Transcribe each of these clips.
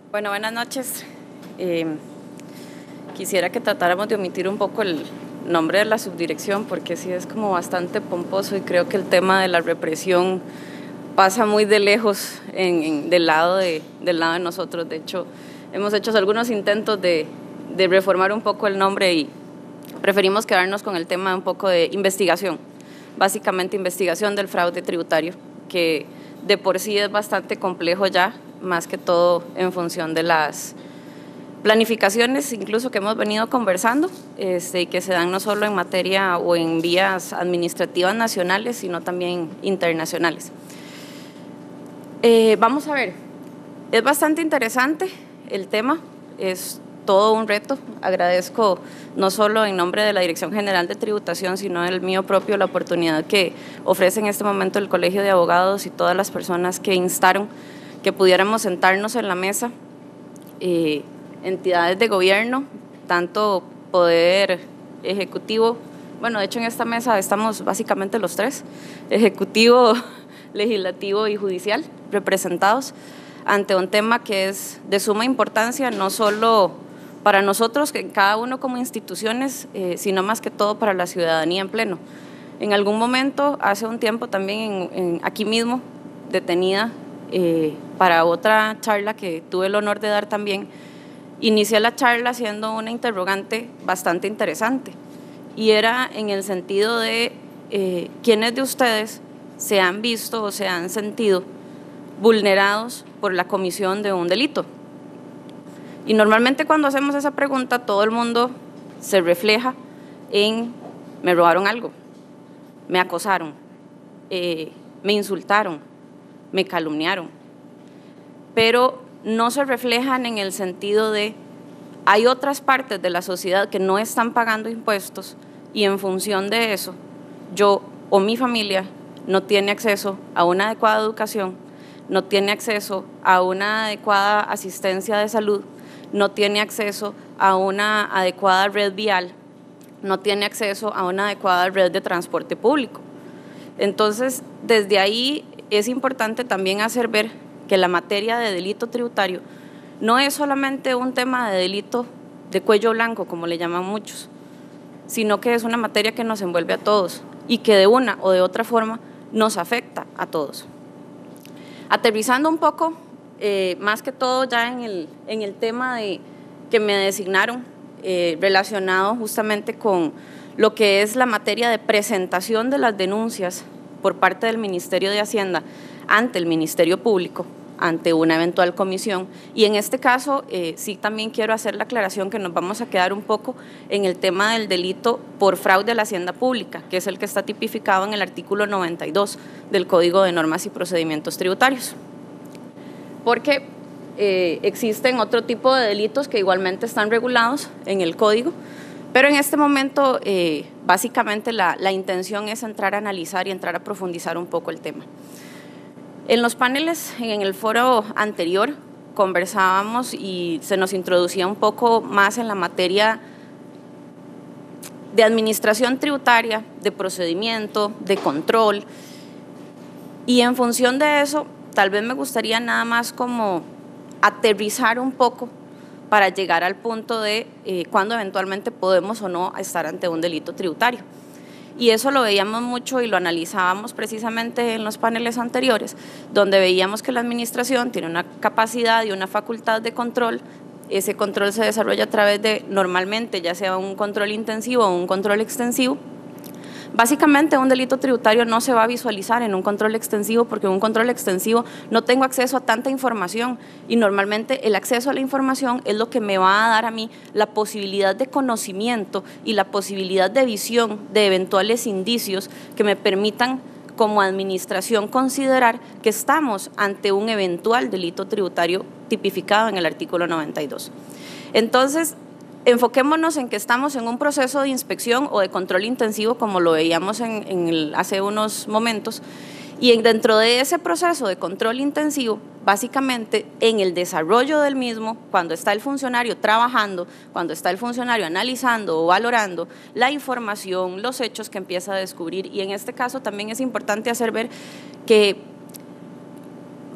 Bueno, buenas noches. Quisiera que tratáramos de omitir un poco el nombre de la subdirección porque sí es como bastante pomposo y creo que el tema de la represión pasa muy de lejos del lado de nosotros. De hecho, hemos hecho algunos intentos de reformar un poco el nombre y preferimos quedarnos con el tema de un poco de investigación, básicamente investigación del fraude tributario, que de por sí es bastante complejo ya, más que todo en función de las planificaciones incluso que hemos venido conversando, y que se dan no solo en materia o en vías administrativas nacionales, sino también internacionales. Vamos a ver, es bastante interesante el tema, es todo un reto. Agradezco no solo en nombre de la Dirección General de Tributación, sino el mío propio, la oportunidad que ofrece en este momento el Colegio de Abogados y todas las personas que instaron que pudiéramos sentarnos en la mesa, entidades de gobierno, tanto poder ejecutivo, bueno, de hecho en esta mesa estamos básicamente los tres, ejecutivo, legislativo y judicial, representados ante un tema que es de suma importancia, no solo para nosotros, que cada uno como instituciones, sino más que todo para la ciudadanía en pleno. En algún momento, hace un tiempo también aquí mismo, detenida para otra charla que tuve el honor de dar también, inicié la charla haciendo una interrogante bastante interesante y era en el sentido de quiénes de ustedes se han visto o se han sentido vulnerados por la comisión de un delito. Y normalmente cuando hacemos esa pregunta todo el mundo se refleja en me robaron algo, me acosaron, me insultaron, me calumniaron, pero no se reflejan en el sentido de hay otras partes de la sociedad que no están pagando impuestos y en función de eso yo o mi familia no tiene acceso a una adecuada educación, no tiene acceso a una adecuada asistencia de salud, no tiene acceso a una adecuada red vial, no tiene acceso a una adecuada red de transporte público. Entonces, desde ahí es importante también hacer ver que la materia de delito tributario no es solamente un tema de delito de cuello blanco, como le llaman muchos, sino que es una materia que nos envuelve a todos y que de una o de otra forma nos afecta a todos. Aterrizando un poco, más que todo ya en el tema que me designaron, relacionado justamente con lo que es la materia de presentación de las denuncias por parte del Ministerio de Hacienda ante el Ministerio Público, ante una eventual comisión. Y en este caso, sí también quiero hacer la aclaración que nos vamos a quedar un poco en el tema del delito por fraude a la hacienda pública, que es el que está tipificado en el artículo 92 del Código de Normas y Procedimientos Tributarios. Porque existen otro tipo de delitos que igualmente están regulados en el Código, pero en este momento básicamente la intención es entrar a analizar y entrar a profundizar un poco el tema. En los paneles, en el foro anterior, conversábamos y se nos introducía un poco más en la materia de administración tributaria, de procedimiento, de control, y en función de eso, tal vez me gustaría nada más como aterrizar un poco para llegar al punto de cuándo eventualmente podemos o no estar ante un delito tributario. Y eso lo veíamos mucho y lo analizábamos precisamente en los paneles anteriores, donde veíamos que la administración tiene una capacidad y una facultad de control. Ese control se desarrolla a través de, normalmente, ya sea un control intensivo o un control extensivo. Básicamente un delito tributario no se va a visualizar en un control extensivo porque en un control extensivo no tengo acceso a tanta información y normalmente el acceso a la información es lo que me va a dar a mí la posibilidad de conocimiento y la posibilidad de visión de eventuales indicios que me permitan como administración considerar que estamos ante un eventual delito tributario tipificado en el artículo 92. Entonces, enfoquémonos en que estamos en un proceso de inspección o de control intensivo, como lo veíamos hace unos momentos, y dentro de ese proceso de control intensivo, básicamente en el desarrollo del mismo, cuando está el funcionario trabajando, cuando está el funcionario analizando o valorando la información, los hechos que empieza a descubrir, y en este caso también es importante hacer ver que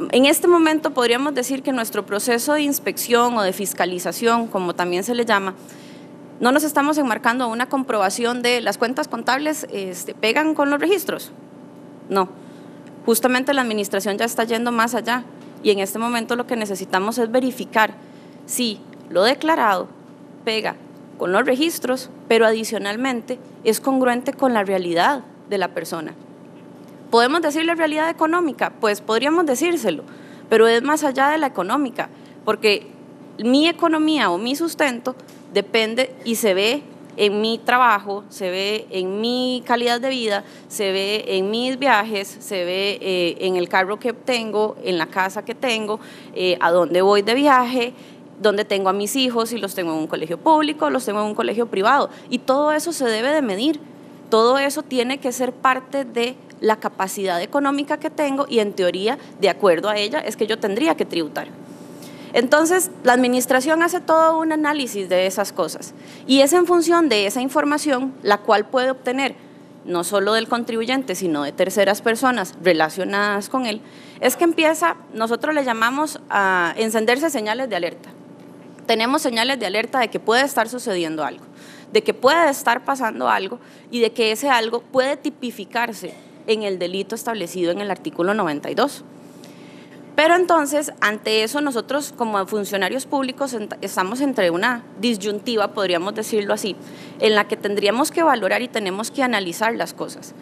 En este momento podríamos decir que nuestro proceso de inspección o de fiscalización, como también se le llama, no nos estamos enmarcando a una comprobación de las cuentas contables pegan con los registros. No, justamente la administración ya está yendo más allá y en este momento lo que necesitamos es verificar si lo declarado pega con los registros, pero adicionalmente es congruente con la realidad de la persona. ¿Podemos decirle realidad económica? Pues podríamos decírselo, pero es más allá de la económica, porque mi economía o mi sustento depende y se ve en mi trabajo, se ve en mi calidad de vida, se ve en mis viajes, se ve en el carro que tengo, en la casa que tengo, a dónde voy de viaje, dónde tengo a mis hijos, si los tengo en un colegio público, los tengo en un colegio privado, y todo eso se debe de medir, todo eso tiene que ser parte de la capacidad económica que tengo y en teoría, de acuerdo a ella, es que yo tendría que tributar. Entonces, la administración hace todo un análisis de esas cosas y es en función de esa información la cual puede obtener no solo del contribuyente, sino de terceras personas relacionadas con él, es que empieza, nosotros le llamamos a encenderse señales de alerta. Tenemos señales de alerta de que puede estar sucediendo algo, de que puede estar pasando algo y de que ese algo puede tipificarse en el delito establecido en el artículo 92. Pero entonces, ante eso, nosotros como funcionarios públicos estamos entre una disyuntiva, podríamos decirlo así, en la que tendríamos que valorar y tenemos que analizar las cosas.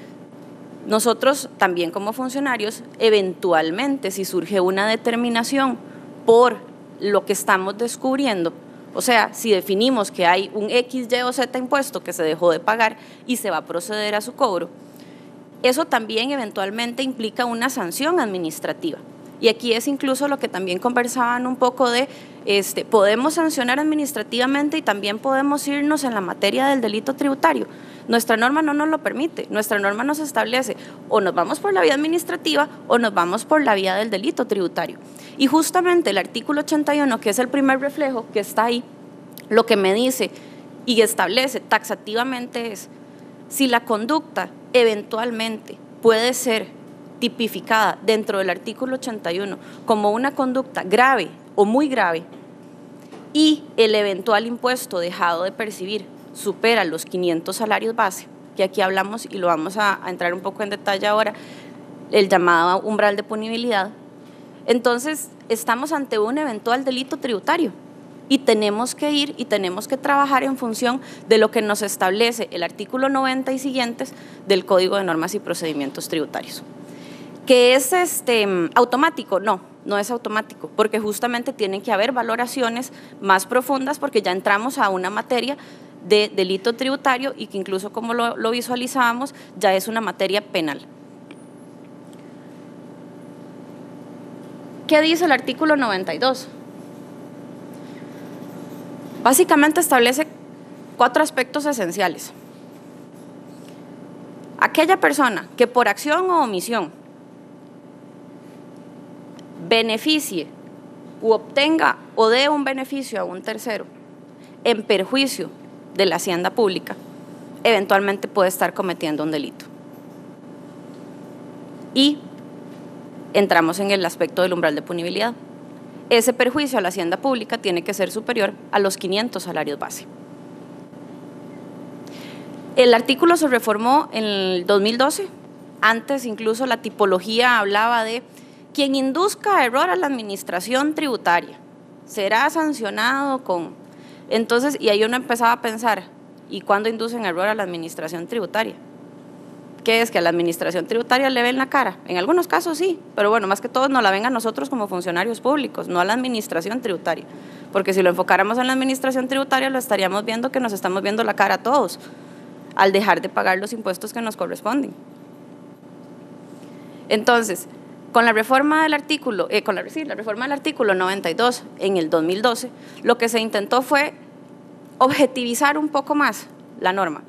Nosotros también como funcionarios, eventualmente, si surge una determinación por lo que estamos descubriendo, o sea, si definimos que hay un X, Y o Z impuesto que se dejó de pagar y se va a proceder a su cobro, eso también eventualmente implica una sanción administrativa. Y aquí es incluso lo que también conversaban un poco de, podemos sancionar administrativamente y también podemos irnos en la materia del delito tributario. Nuestra norma no nos lo permite, nuestra norma nos establece o nos vamos por la vía administrativa o nos vamos por la vía del delito tributario. Y justamente el artículo 81, que es el primer reflejo que está ahí, lo que me dice y establece taxativamente es, si la conducta eventualmente puede ser tipificada dentro del artículo 81 como una conducta grave o muy grave y el eventual impuesto dejado de percibir supera los 500 salarios base, que aquí hablamos y lo vamos a entrar un poco en detalle ahora, el llamado umbral de punibilidad, entonces estamos ante un eventual delito tributario y tenemos que ir y tenemos que trabajar en función de lo que nos establece el artículo 90 y siguientes del Código de Normas y Procedimientos Tributarios. ¿Que es automático? No, no es automático, porque justamente tienen que haber valoraciones más profundas porque ya entramos a una materia de delito tributario y que incluso como lo visualizábamos ya es una materia penal. ¿Qué dice el artículo 92? Básicamente establece 4 aspectos esenciales. Aquella persona que por acción o omisión beneficie u obtenga o dé un beneficio a un tercero en perjuicio de la hacienda pública, eventualmente puede estar cometiendo un delito. Y entramos en el aspecto del umbral de punibilidad. Ese perjuicio a la hacienda pública tiene que ser superior a los 500 salarios base. El artículo se reformó en el 2012, antes incluso la tipología hablaba de quien induzca error a la administración tributaria será sancionado con… Entonces, y ahí uno empezaba a pensar, ¿y cuándo inducen error a la administración tributaria? ¿Qué es? ¿Que a la administración tributaria le ven la cara? En algunos casos sí, pero bueno, más que todo nos la ven a nosotros como funcionarios públicos, no a la administración tributaria, porque si lo enfocáramos en la administración tributaria lo estaríamos viendo que nos estamos viendo la cara a todos al dejar de pagar los impuestos que nos corresponden. Entonces, con la reforma del artículo, la reforma del artículo 92 en el 2012, lo que se intentó fue objetivizar un poco más la norma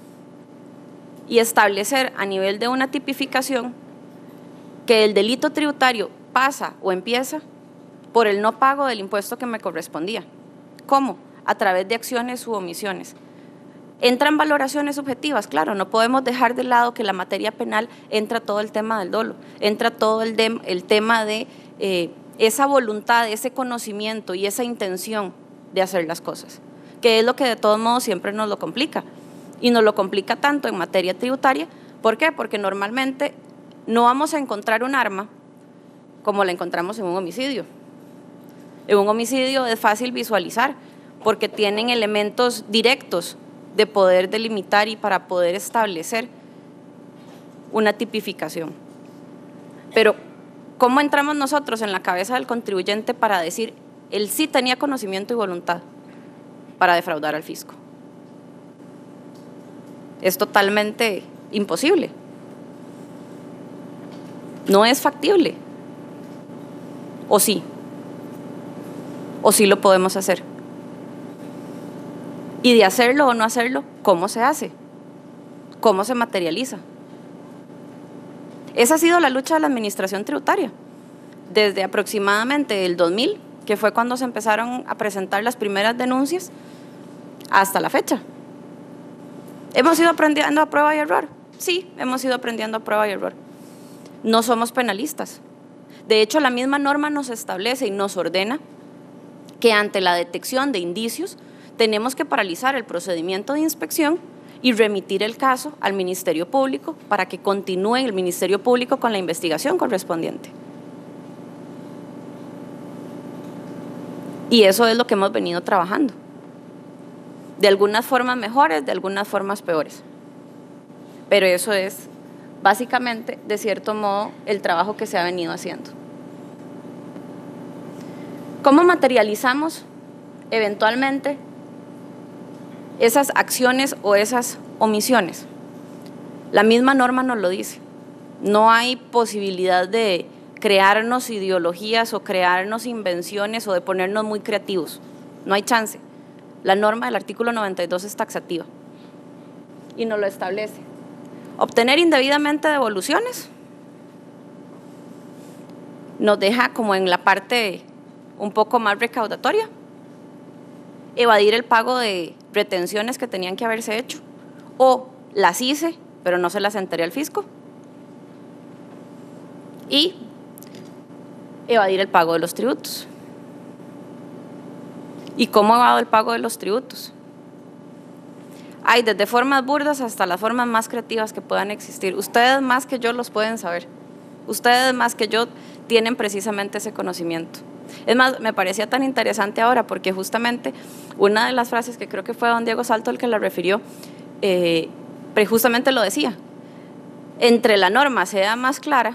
y establecer a nivel de una tipificación que el delito tributario pasa o empieza por el no pago del impuesto que me correspondía. ¿Cómo? A través de acciones u omisiones. Entran valoraciones subjetivas, claro, no podemos dejar de lado que la materia penal entra todo el tema del dolo, entra todo el tema de esa voluntad, ese conocimiento y esa intención de hacer las cosas, que es lo que de todos modos siempre nos lo complica. Y nos lo complica tanto en materia tributaria. ¿Por qué? Porque normalmente no vamos a encontrar un arma como la encontramos en un homicidio. En un homicidio es fácil visualizar porque tienen elementos directos de poder delimitar y para poder establecer una tipificación. Pero, ¿cómo entramos nosotros en la cabeza del contribuyente para decir, él sí tenía conocimiento y voluntad para defraudar al fisco? Es totalmente imposible. No es factible. ¿O sí? ¿O sí lo podemos hacer? Y de hacerlo o no hacerlo, ¿cómo se hace? ¿Cómo se materializa? Esa ha sido la lucha de la administración tributaria. Desde aproximadamente el 2000, que fue cuando se empezaron a presentar las primeras denuncias, hasta la fecha. ¿Hemos ido aprendiendo a prueba y error? Sí, hemos ido aprendiendo a prueba y error. No somos penalistas. De hecho, la misma norma nos establece y nos ordena que ante la detección de indicios tenemos que paralizar el procedimiento de inspección y remitir el caso al Ministerio Público para que continúe el Ministerio Público con la investigación correspondiente. Y eso es lo que hemos venido trabajando. De algunas formas mejores, de algunas formas peores. Pero eso es básicamente, de cierto modo, el trabajo que se ha venido haciendo. ¿Cómo materializamos eventualmente esas acciones o esas omisiones? La misma norma nos lo dice. No hay posibilidad de crearnos ideologías o crearnos invenciones o de ponernos muy creativos. No hay chance. La norma del artículo 92 es taxativa y nos lo establece. Obtener indebidamente devoluciones nos deja como en la parte un poco más recaudatoria. Evadir el pago de retenciones que tenían que haberse hecho, o las hice, pero no se las enteré al fisco, y evadir el pago de los tributos. ¿Y cómo evado el pago de los tributos? Hay desde formas burdas hasta las formas más creativas que puedan existir. Ustedes más que yo los pueden saber. Ustedes más que yo tienen precisamente ese conocimiento. Es más, me parecía tan interesante ahora porque justamente una de las frases que creo que fue don Diego Salto el que la refirió, justamente lo decía. Entre la norma sea más clara,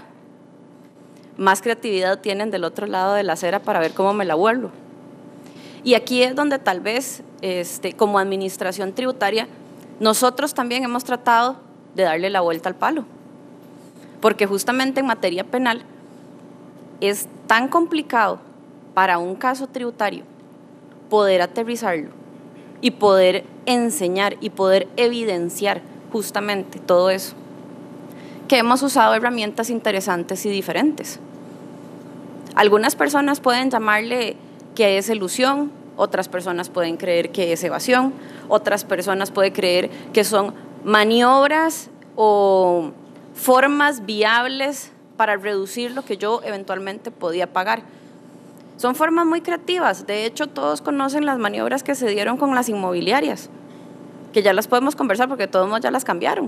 más creatividad tienen del otro lado de la acera para ver cómo me la vuelvo. Y aquí es donde tal vez, como administración tributaria, nosotros también hemos tratado de darle la vuelta al palo. Porque justamente en materia penal es tan complicado para un caso tributario poder aterrizarlo y poder enseñar y poder evidenciar justamente todo eso, que hemos usado herramientas interesantes y diferentes. Algunas personas pueden llamarle que es elusión, otras personas pueden creer que es evasión, otras personas pueden creer que son maniobras o formas viables para reducir lo que yo eventualmente podía pagar. Son formas muy creativas. De hecho, todos conocen las maniobras que se dieron con las inmobiliarias, que ya las podemos conversar porque todos modos ya las cambiaron.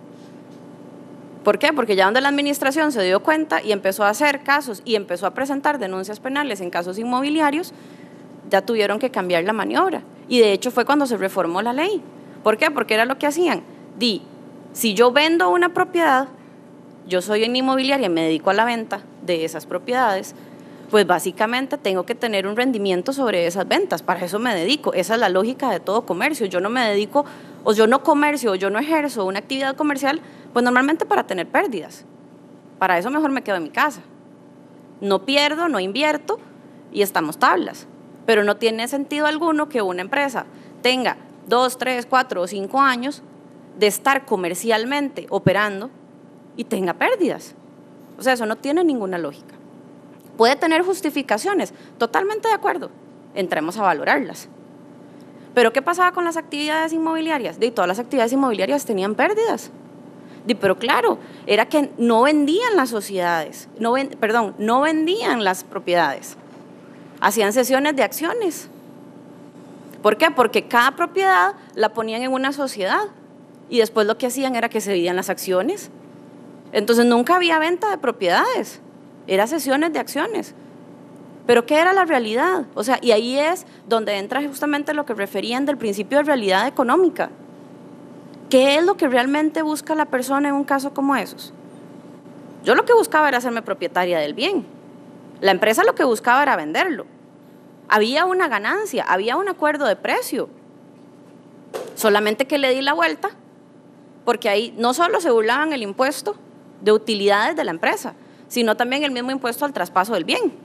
¿Por qué? Porque ya donde la administración se dio cuenta y empezó a hacer casos y empezó a presentar denuncias penales en casos inmobiliarios, ya tuvieron que cambiar la maniobra. Y de hecho fue cuando se reformó la ley. ¿Por qué? Porque era lo que hacían. Si yo vendo una propiedad, yo soy una inmobiliaria y me dedico a la venta de esas propiedades, pues básicamente tengo que tener un rendimiento sobre esas ventas. Para eso me dedico. Esa es la lógica de todo comercio. Yo no me dedico, o yo no comercio, o yo no ejerzo una actividad comercial, pues normalmente para tener pérdidas. Para eso mejor me quedo en mi casa. No pierdo, no invierto y estamos tablas. Pero no tiene sentido alguno que una empresa tenga 2, 3, 4 o 5 años de estar comercialmente operando y tenga pérdidas. O sea, eso no tiene ninguna lógica. Puede tener justificaciones, totalmente de acuerdo, entremos a valorarlas. Pero ¿qué pasaba con las actividades inmobiliarias? Todas las actividades inmobiliarias tenían pérdidas. Pero claro, era que no vendían las sociedades, no vendían las propiedades. Hacían sesiones de acciones. ¿Por qué? Porque cada propiedad la ponían en una sociedad y después lo que hacían era que se vendían las acciones. Entonces nunca había venta de propiedades, eran sesiones de acciones. Pero ¿qué era la realidad? O sea, y ahí es donde entra justamente lo que referían del principio de realidad económica. ¿Qué es lo que realmente busca la persona en un caso como esos? Yo lo que buscaba era hacerme propietaria del bien. La empresa lo que buscaba era venderlo. Había una ganancia, había un acuerdo de precio. Solamente que le di la vuelta, porque ahí no solo se burlaban el impuesto de utilidades de la empresa, sino también el mismo impuesto al traspaso del bien.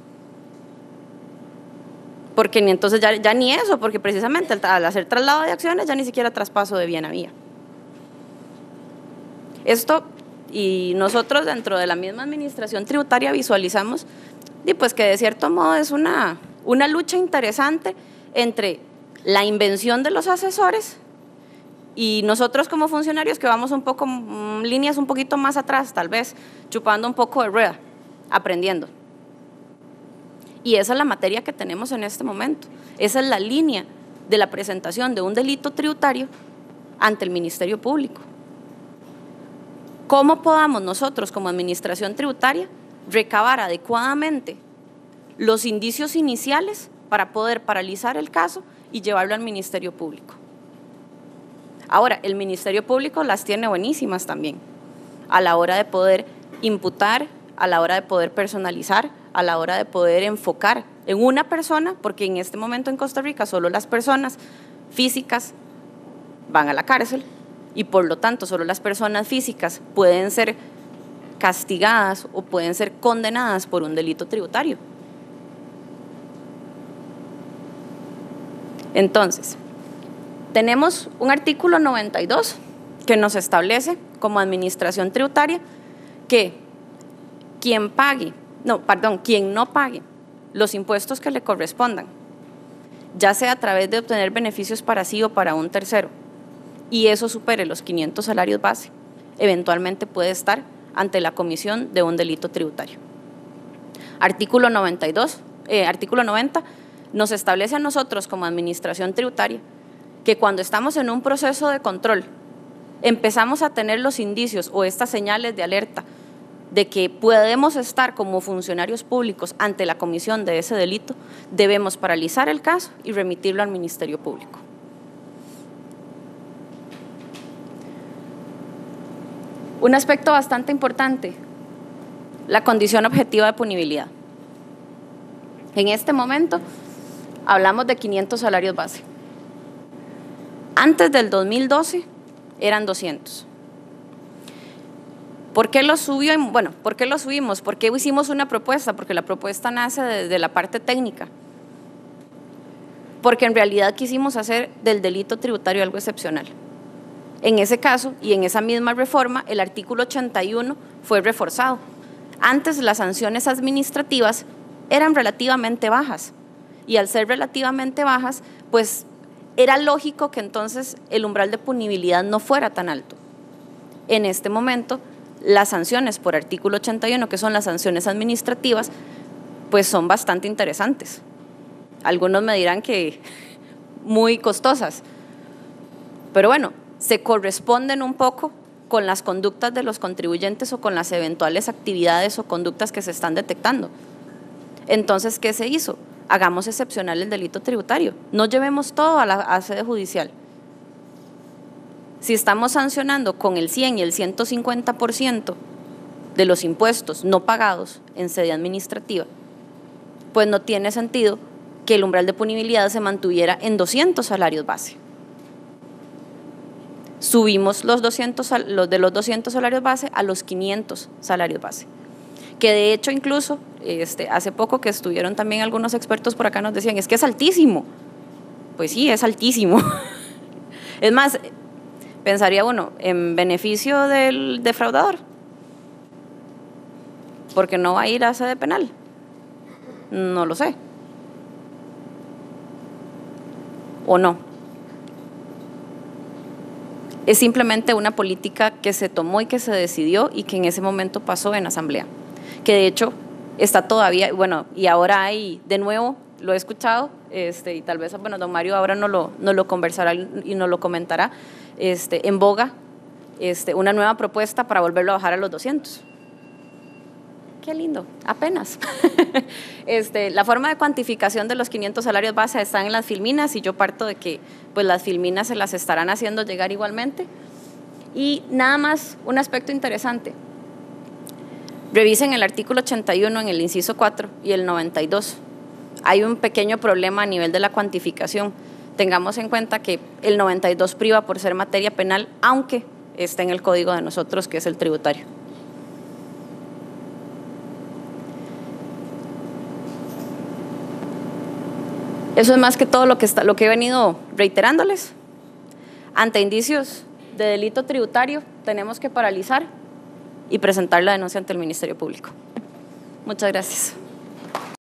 Porque entonces ya ni eso, porque precisamente al hacer traslado de acciones ya ni siquiera traspaso de bien había. Esto, y nosotros dentro de la misma administración tributaria visualizamos pues que de cierto modo es una lucha interesante entre la invención de los asesores y nosotros como funcionarios que vamos un poco, líneas un poquito más atrás tal vez, chupando un poco de rueda, aprendiendo. Y esa es la materia que tenemos en este momento, esa es la línea de la presentación de un delito tributario ante el Ministerio Público. ¿Cómo podamos nosotros como administración tributaria recabar adecuadamente los indicios iniciales para poder paralizar el caso y llevarlo al Ministerio Público? Ahora, el Ministerio Público las tiene buenísimas también, a la hora de poder imputar, a la hora de poder personalizar, a la hora de poder enfocar en una persona, porque en este momento en Costa Rica solo las personas físicas van a la cárcel y por lo tanto solo las personas físicas pueden ser castigadas o pueden ser condenadas por un delito tributario. Entonces, tenemos un artículo 92 que nos establece como administración tributaria que quien no pague los impuestos que le correspondan, ya sea a través de obtener beneficios para sí o para un tercero, y eso supere los 500 salarios base, eventualmente puede estar ante la comisión de un delito tributario. Artículo 90 nos establece a nosotros como administración tributaria que cuando estamos en un proceso de control empezamos a tener los indicios o estas señales de alerta de que podemos estar como funcionarios públicos ante la comisión de ese delito, debemos paralizar el caso y remitirlo al Ministerio Público. Un aspecto bastante importante, la condición objetiva de punibilidad. En este momento hablamos de 500 salarios base. Antes del 2012 eran 200. ¿Por qué lo subió? Bueno, ¿por qué lo subimos? ¿Por qué hicimos una propuesta? Porque la propuesta nace de la parte técnica. Porque en realidad quisimos hacer del delito tributario algo excepcional. En ese caso y en esa misma reforma, el artículo 81 fue reforzado. Antes las sanciones administrativas eran relativamente bajas y al ser relativamente bajas, pues era lógico que entonces el umbral de punibilidad no fuera tan alto. En este momento, las sanciones por artículo 81, que son las sanciones administrativas, pues son bastante interesantes. Algunos me dirán que muy costosas, pero bueno, se corresponden un poco con las conductas de los contribuyentes o con las eventuales actividades o conductas que se están detectando. Entonces, ¿qué se hizo? Hagamos excepcional el delito tributario, no llevemos todo a la sede judicial. Si estamos sancionando con el 100 y el 150% de los impuestos no pagados en sede administrativa, pues no tiene sentido que el umbral de punibilidad se mantuviera en 200 salarios base. Subimos los de los 200 salarios base a los 500 salarios base. Que de hecho incluso hace poco que estuvieron también algunos expertos por acá nos decían, es que es altísimo. Pues sí, es altísimo. Es más, pensaría uno, en beneficio del defraudador, porque no va a ir a sede penal. No lo sé. o no. Es simplemente una política que se tomó y que se decidió y que en ese momento pasó en asamblea, que de hecho está todavía, bueno, y ahora hay, de nuevo, lo he escuchado, y tal vez, bueno, don Mario ahora nos lo conversará y nos lo comentará, en boga, una nueva propuesta para volverlo a bajar a los 200. Qué lindo, apenas. La forma de cuantificación de los 500 salarios base están en las filminas y yo parto de que pues las filminas se las estarán haciendo llegar igualmente. Y nada más un aspecto interesante. Revisen el artículo 81 en el inciso 4 y el 92. Hay un pequeño problema a nivel de la cuantificación. Tengamos en cuenta que el 92 priva por ser materia penal, aunque está en el código de nosotros, que es el tributario. Eso es más que todo lo que he venido reiterándoles. Ante indicios de delito tributario, tenemos que paralizar y presentar la denuncia ante el Ministerio Público. Muchas gracias.